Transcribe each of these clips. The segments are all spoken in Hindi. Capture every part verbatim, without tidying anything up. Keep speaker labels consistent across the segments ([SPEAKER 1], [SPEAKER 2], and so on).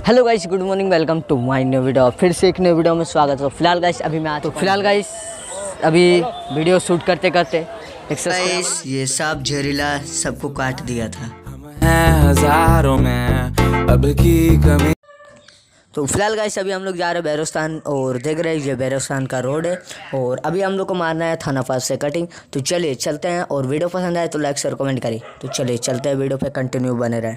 [SPEAKER 1] Hello guys, good morning, welcome to my new video. फिर से एक न्यू वीडियो में स्वागत है। फिलहाल गाइस अभी मैं आज तो फिलहाल गाइस अभी वीडियो शूट करते करते गाइस ये सांप जहरीला सबको काट दिया था। हजारों में अब की कमी। तो फिलहाल गाइस अभी हम लोग जा रहे हैं बैरोस्तान और देख रहे हैं ये बैरोस्तान का रोड है और अभी हम लोग को मारना है थाना पास से कटिंग। तो चलिए चलते हैं और वीडियो पसंद आए तो लाइक शेयर कमेंट करिए। तो चलिए चलते हैं, वीडियो पे कंटिन्यू बने रहे।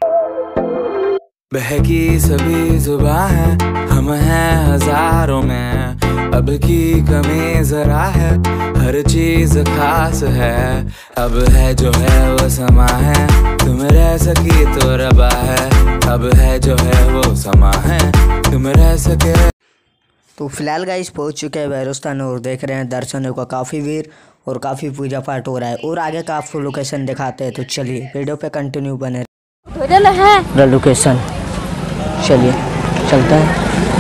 [SPEAKER 2] बहकी सभी जुबां है, हम हैं हजारों में, अब की कमी जरा है, हर चीज खास है, अब है जो है वो समा है, तुम रह सकी तो रबा है, अब है जो है वो समा है, तुम रह सके।
[SPEAKER 1] तो फिलहाल गाइस पहुंच चुके हैं बैरोस्तान और देख रहे हैं दर्शनों का काफ़ी भीड़ और काफ़ी पूजा पाठ हो रहा है और आगे का आपको लोकेशन दिखाते हैं। तो चलिए वीडियो पे कंटिन्यू बने रहे। लोकेशन चलिए चलते हैं।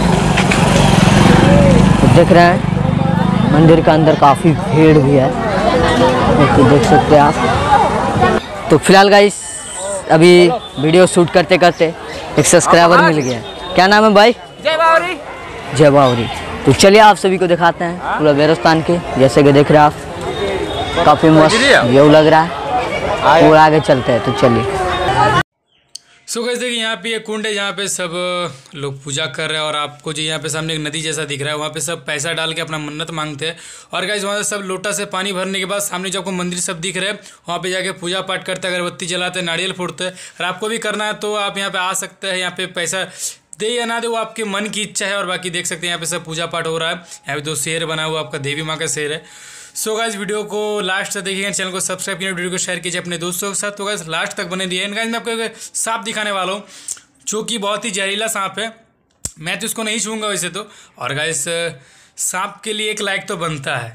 [SPEAKER 1] तो देख रहे हैं मंदिर का अंदर काफ़ी भीड़ भी है, तो देख सकते हैं आप। तो फिलहाल गाइस अभी वीडियो शूट करते करते एक सब्सक्राइबर मिल गया। क्या नाम है भाई?
[SPEAKER 3] जय बावरी।
[SPEAKER 1] जय बावरी। तो चलिए आप सभी को दिखाते हैं पूरा बैरोस्तान के, जैसे कि देख रहे हैं आप, काफ़ी मस्त व्यू लग रहा है और आगे चलते हैं। तो चलिए।
[SPEAKER 3] सो गाइस देखिए यहाँ पे ये कुंड है जहाँ पे सब लोग पूजा कर रहे हैं और आपको जो यहाँ पे सामने एक नदी जैसा दिख रहा है, वहाँ पे सब पैसा डाल के अपना मन्नत मांगते हैं और गाइस वहाँ से सब लोटा से पानी भरने के बाद सामने जो आपको मंदिर सब दिख रहे हैं वहाँ पे जाके पूजा पाठ करते हैं, अगरबत्ती जलाते हैं, नारियल फोड़ते हैं। और आपको भी करना है तो आप यहाँ पे आ सकते हैं। यहाँ पे पैसा दे या ना दे वो आपके मन की इच्छा है। और बाकी देख सकते हैं यहाँ पे सब पूजा पाठ हो रहा है। यहाँ पे दो शेर बना हुआ आपका देवी माँ का शेर है। सो गाइस वीडियो को लास्ट तक देखिएगा, चैनल को सब्सक्राइब कीजिए, वीडियो को शेयर कीजिए अपने दोस्तों के साथ। तो गाइस लास्ट तक बने दिए। गाइस मैं आपको एक सांप दिखाने वाला हूँ जो कि बहुत ही जहरीला सांप है। मैं तो इसको नहीं छूँगा वैसे तो। और गाइस सांप के लिए एक लाइक तो बनता है।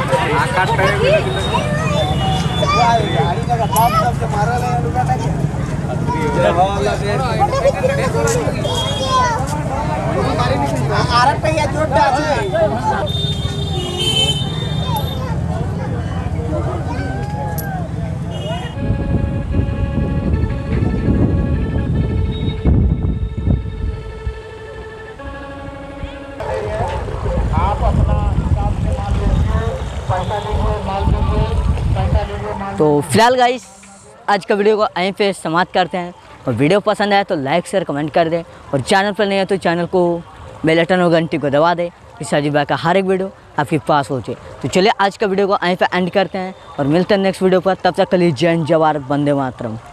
[SPEAKER 1] तो फिलहाल गाइस आज का वीडियो को यहीं पे समाप्त करते हैं और वीडियो पसंद आए तो लाइक शेयर कमेंट कर दें और चैनल पर नहीं है तो चैनल को बेल आइकन और घंटी को दबा दें, इस अजीब का हर एक वीडियो आपके पास पहुँचे। तो चलिए आज का वीडियो को यहीं पे एंड करते हैं और मिलते हैं नेक्स्ट वीडियो पर। तब तक के लिए जय हिंद, जय भारत, वंदे मातरम।